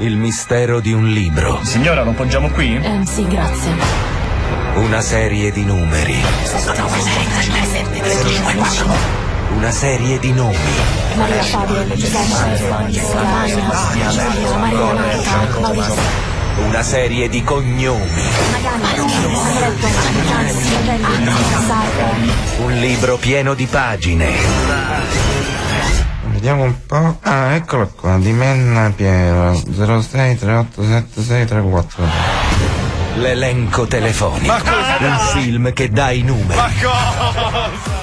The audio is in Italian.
Il mistero di un libro. Signora, lo poggiamo qui? Sì, grazie. Una serie di numeri. Una serie di nomi. Maria Fabio, Giuseppe, Maria Marta, Maurizio. Una serie di cognomi. Un libro pieno di pagine. Vediamo un po'. Ah, eccolo qua. Di Menna Piero 06387634. L'elenco telefonico. Un film che dà i numeri. Ma cosa?